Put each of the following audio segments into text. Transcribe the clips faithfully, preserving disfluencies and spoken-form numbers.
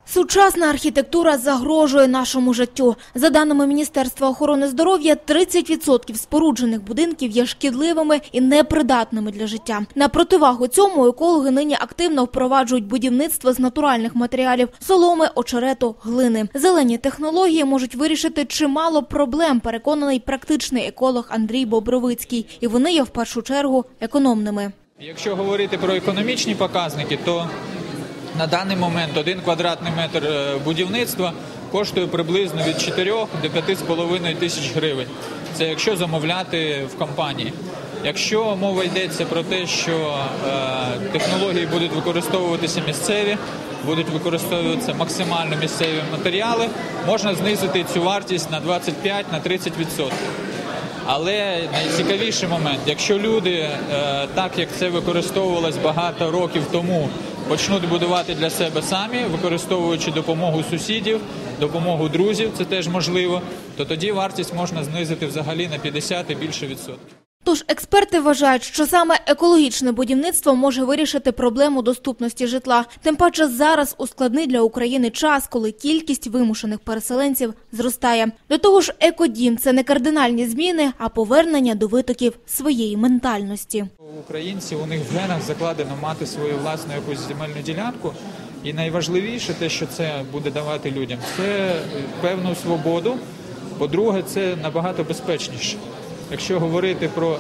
Сучасна архітектура загрожує нашому життю. За даними Міністерства охорони здоров'я, тридцять відсотків споруджених будинків є шкідливими і непридатними для життя. На противагу цьому екологи нині активно впроваджують будівництво з натуральних матеріалів – соломи, очерету, глини. Зелені технології можуть вирішити чимало проблем, переконаний практичний еколог Андрій Бобровицький. І вони є в першу чергу економними. Якщо говорити про економічні показники, то на даний момент один квадратний метр будівництва коштує приблизно від чотирьох до п'яти з половиною тисяч гривень. Це якщо замовляти в компанії. Якщо мова йдеться про те, що е, технології будуть використовуватися місцеві, будуть використовуватися максимально місцеві матеріали, можна знизити цю вартість на двадцять п'ять - тридцять відсотків. Але найцікавіший момент, якщо люди, е, так як це використовувалось багато років тому, почнуть будувати для себе самі, використовуючи допомогу сусідів, допомогу друзів, це теж можливо, то тоді вартість можна знизити взагалі на п'ятдесят і більше відсотків. Тож експерти вважають, що саме екологічне будівництво може вирішити проблему доступності житла. Тим паче зараз у складний для України час, коли кількість вимушених переселенців зростає. До того ж, екодім – це не кардинальні зміни, а повернення до витоків своєї ментальності. Українці, у них в генах закладено мати свою власну якусь земельну ділянку. І найважливіше те, що це буде давати людям, це певну свободу. По-друге, це набагато безпечніше. Якщо говорити про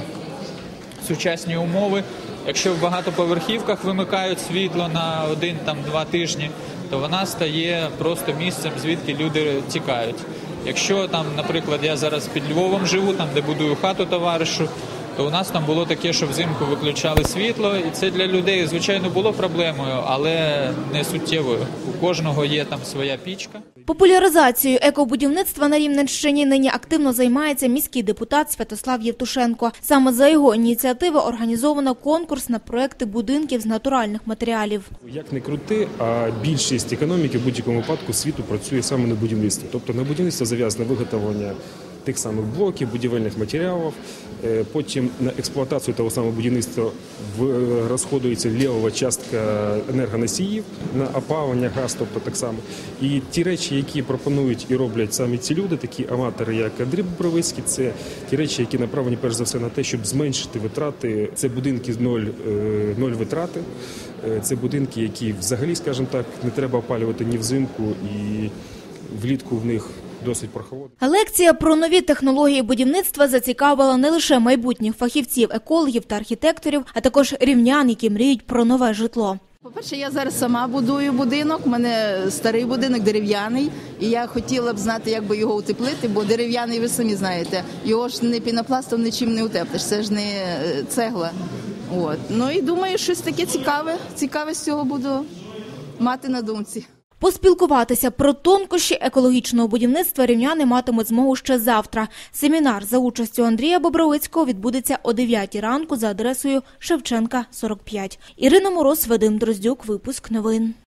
сучасні умови, якщо в багатоповерхівках вимикають світло на один-два тижні, то вона стає просто місцем, звідки люди тікають. Якщо там, наприклад, я зараз під Львовом живу, там де будую хату товаришу, то у нас там було таке, що взимку виключали світло, і це для людей, звичайно, було проблемою, але не суттєвою. У кожного є там своя пічка. Популяризацією екобудівництва на Рівненщині нині активно займається міський депутат Святослав Євтушенко. Саме за його ініціативи організовано конкурс на проекти будинків з натуральних матеріалів. Як не крути, а більшість економіки в будь-якому випадку світу працює саме на будівництві. Тобто на будівництво зав'язане виготовлення тих самих блоків, будівельних матеріалів, потім на експлуатацію того самого будівництва розходується лівова частка енергоносіїв, на опалення, газ, тобто так само. І ті речі, які пропонують і роблять самі ці люди, такі аматори, як Андрій Бобровицький, це ті речі, які направлені перш за все на те, щоб зменшити витрати. Це будинки з ноль, ноль витрати, це будинки, які взагалі, скажімо так, не треба опалювати ні взимку, і влітку в них досить прохолодно. Лекція про нові технології будівництва зацікавила не лише майбутніх фахівців, екологів та архітекторів, а також рівнян, які мріють про нове житло. По-перше, я зараз сама будую будинок, у мене старий будинок, дерев'яний, і я хотіла б знати, як би його утеплити, бо дерев'яний, ви самі знаєте, його ж не пінопластом нічим не утеплиш, це ж не цегла. От. Ну і думаю, щось таке цікаве, цікаве з цього буду мати на думці. Поспілкуватися про тонкощі екологічного будівництва рівняни матимуть змогу ще завтра. Семінар за участю Андрія Бобровицького відбудеться о дев'ятій ранку за адресою Шевченка, сорок п'ять. Ірина Мороз, Вадим Дроздюк, випуск новин.